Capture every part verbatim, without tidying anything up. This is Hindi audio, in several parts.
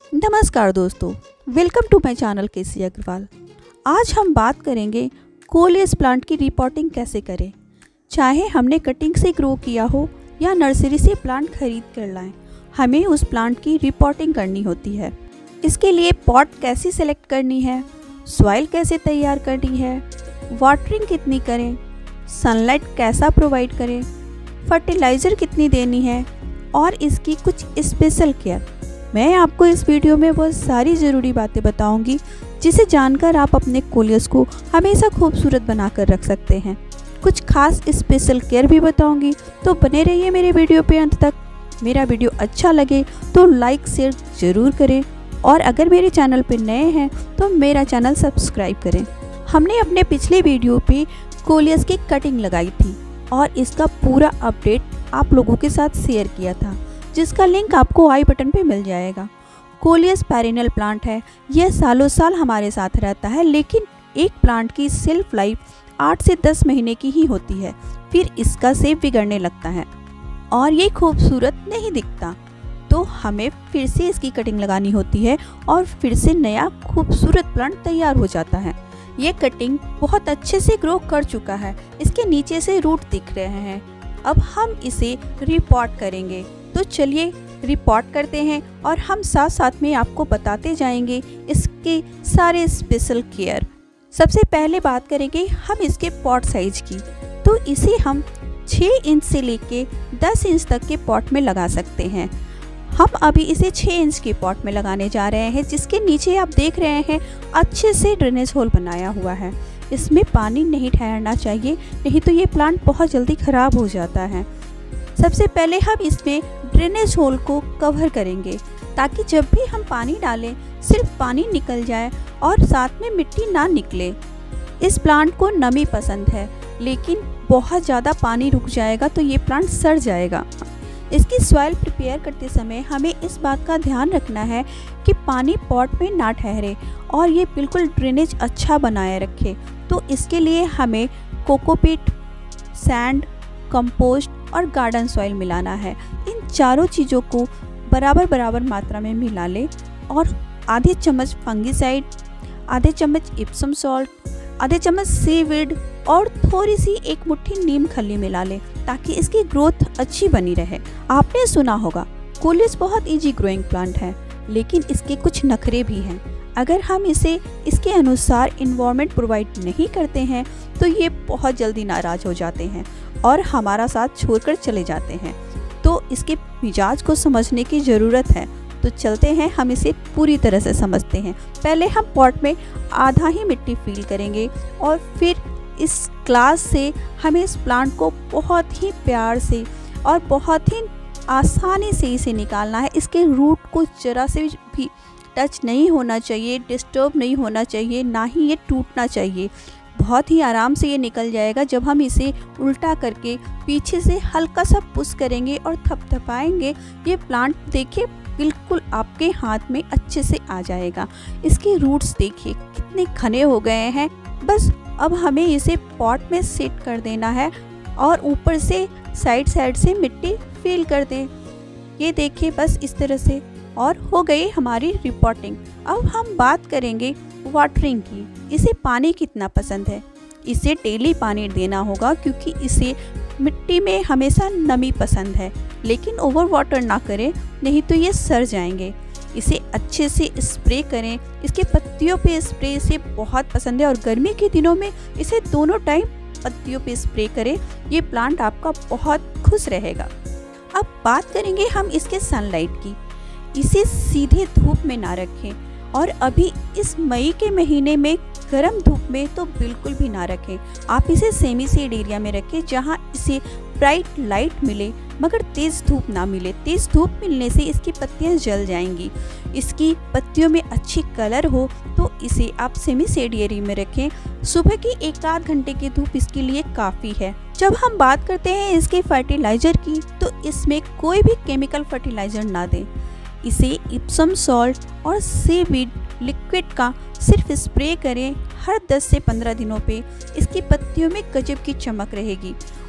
नमस्कार दोस्तों, welcome to my channel KC Agrawal. आज हम बात करेंगे कोलियस प्लांट की रिपोर्टिंग कैसे करें। चाहे हमने कटिंग से ग्रो किया हो या नर्सरी से प्लांट खरीद कर लाएं, हमें उस प्लांट की रिपोर्टिंग करनी होती है। इसके लिए पॉट कैसी सेलेक्ट करनी है, सॉइल कैसे तैयार करनी है, वाटरिंग कितनी करें, सनलाइट कैसा प्रोवाइड करें, फर्टिलाइज़र कितनी देनी है और इसकी कुछ स्पेशल केयर, मैं आपको इस वीडियो में वो सारी ज़रूरी बातें बताऊंगी जिसे जानकर आप अपने कोलियस को हमेशा खूबसूरत बनाकर रख सकते हैं। कुछ खास स्पेशल केयर भी बताऊंगी, तो बने रहिए मेरे वीडियो पे अंत तक। मेरा वीडियो अच्छा लगे तो लाइक शेयर ज़रूर करें और अगर मेरे चैनल पे नए हैं तो मेरा चैनल सब्सक्राइब करें। हमने अपने पिछले वीडियो पे कोलियस की कटिंग लगाई थी और इसका पूरा अपडेट आप लोगों के साथ शेयर किया था, जिसका लिंक आपको आई बटन पे मिल जाएगा। कोलियस पेरिनियल प्लांट है, यह सालों साल हमारे साथ रहता है, लेकिन एक प्लांट की सेल्फ लाइफ आठ से दस महीने की ही होती है, फिर इसका सेब बिगड़ने लगता है और ये खूबसूरत नहीं दिखता, तो हमें फिर से इसकी कटिंग लगानी होती है और फिर से नया खूबसूरत प्लांट तैयार हो जाता है। ये कटिंग बहुत अच्छे से ग्रो कर चुका है, इसके नीचे से रूट दिख रहे हैं। अब हम इसे रिपोर्ट करेंगे, तो चलिए रिपोर्ट करते हैं और हम साथ साथ में आपको बताते जाएंगे इसके सारे स्पेशल केयर। सबसे पहले बात करेंगे हम इसके पॉट साइज की, तो इसे हम छः इंच से लेके दस इंच तक के पॉट में लगा सकते हैं। हम अभी इसे छः इंच के पॉट में लगाने जा रहे हैं, जिसके नीचे आप देख रहे हैं अच्छे से ड्रेनेज होल बनाया हुआ है। इसमें पानी नहीं ठहरना चाहिए, नहीं तो ये प्लांट बहुत जल्दी ख़राब हो जाता है। सबसे पहले हम इसमें ड्रेनेज होल को कवर करेंगे, ताकि जब भी हम पानी डालें सिर्फ पानी निकल जाए और साथ में मिट्टी ना निकले। इस प्लांट को नमी पसंद है, लेकिन बहुत ज़्यादा पानी रुक जाएगा तो ये प्लांट सड़ जाएगा। इसकी सॉइल प्रिपेयर करते समय हमें इस बात का ध्यान रखना है कि पानी पॉट में ना ठहरे और ये बिल्कुल ड्रेनेज अच्छा बनाए रखे। तो इसके लिए हमें कोकोपीट, सैंड, कंपोस्ट और गार्डन सॉइल मिलाना है। इन चारों चीज़ों को बराबर बराबर मात्रा में मिला ले और आधे चम्मच फंगीसाइड, आधे चम्मच इप्सम सॉल्ट, आधे चम्मच सीवीड और थोड़ी सी एक मुट्ठी नीम खली मिला ले, ताकि इसकी ग्रोथ अच्छी बनी रहे। आपने सुना होगा कोलियस बहुत इजी ग्रोइंग प्लांट है, लेकिन इसके कुछ नखरे भी हैं। अगर हम इसे इसके अनुसार इन्वायरमेंट प्रोवाइड नहीं करते हैं तो ये बहुत जल्दी नाराज़ हो जाते हैं और हमारा साथ छोड़कर चले जाते हैं। तो इसके मिजाज को समझने की ज़रूरत है, तो चलते हैं हम इसे पूरी तरह से समझते हैं। पहले हम पॉट में आधा ही मिट्टी फिल करेंगे और फिर इस ग्लास से हमें इस प्लांट को बहुत ही प्यार से और बहुत ही आसानी से इसे निकालना है। इसके रूट को जरा से भी टच नहीं होना चाहिए, डिस्टर्ब नहीं होना चाहिए, ना ही ये टूटना चाहिए। बहुत ही आराम से ये निकल जाएगा जब हम इसे उल्टा करके पीछे से हल्का सा पुश करेंगे और थपथपाएंगे। ये प्लांट देखिए बिल्कुल आपके हाथ में अच्छे से आ जाएगा। इसके रूट्स देखिए कितने घने हो गए हैं। बस अब हमें इसे पॉट में सेट कर देना है और ऊपर से साइड साइड से मिट्टी फिल कर दें। ये देखिए बस इस तरह से, और हो गई हमारी रिपोर्टिंग। अब हम बात करेंगे वाटरिंग की। इसे पानी कितना पसंद है, इसे डेली पानी देना होगा, क्योंकि इसे मिट्टी में हमेशा नमी पसंद है, लेकिन ओवर वाटर ना करें, नहीं तो ये सड़ जाएंगे। इसे अच्छे से स्प्रे करें। इसके पत्तियों पे स्प्रे इसे बहुत पसंद है और गर्मी के दिनों में इसे दोनों टाइम पत्तियों पे स्प्रे करें। ये प्लांट आपका बहुत खुश रहेगा। अब बात करेंगे हम इसके सनलाइट की। इसे सीधे धूप में ना रखें, और अभी इस मई के महीने में गर्म धूप में तो बिल्कुल भी ना रखें। आप इसे सेमी शेड एरिया में रखें, जहां इसे ब्राइट लाइट मिले मगर तेज़ धूप ना मिले। तेज़ धूप मिलने से इसकी पत्तियां जल जाएंगी। इसकी पत्तियों में अच्छी कलर हो तो इसे आप सेमी शेड एरिया में रखें। सुबह की एक आध घंटे की धूप इसके लिए काफ़ी है। जब हम बात करते हैं इसके फर्टिलाइज़र की, तो इसमें कोई भी केमिकल फर्टिलाइज़र ना दें। इसे इप्सम सॉल्ट और सीवीड लिक्विड का सिर्फ स्प्रे करें हर दस से पंद्रह दिनों पे। इसकी पत्तियों में गजब की चमक रहेगी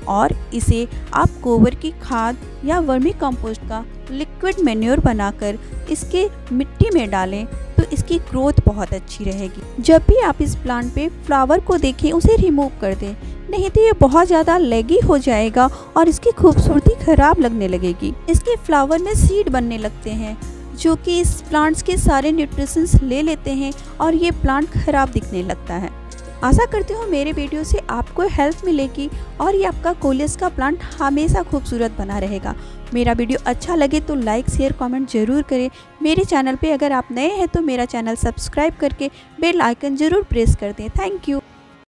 और इसे आप गोबर की खाद या वर्मी कंपोस्ट का लिक्विड मैन्योर बनाकर इसके मिट्टी में डालें तो इसकी ग्रोथ बहुत अच्छी रहेगी। जब भी आप इस प्लांट पे फ्लावर को देखें उसे रिमूव कर दें, नहीं तो ये बहुत ज़्यादा लेगी हो जाएगा और इसकी खूबसूरती खराब लगने लगेगी। इसके फ्लावर में सीड बनने लगते हैं जो कि इस प्लांट्स के सारे न्यूट्रिशंस ले लेते हैं और ये प्लांट खराब दिखने लगता है। आशा करती हूँ मेरे वीडियो से आपको हेल्प मिलेगी और ये आपका कोलियस का प्लांट हमेशा खूबसूरत बना रहेगा। मेरा वीडियो अच्छा लगे तो लाइक शेयर कमेंट ज़रूर करें। मेरे चैनल पे अगर आप नए हैं तो मेरा चैनल सब्सक्राइब करके बेल आइकन ज़रूर प्रेस कर दें। Thank you.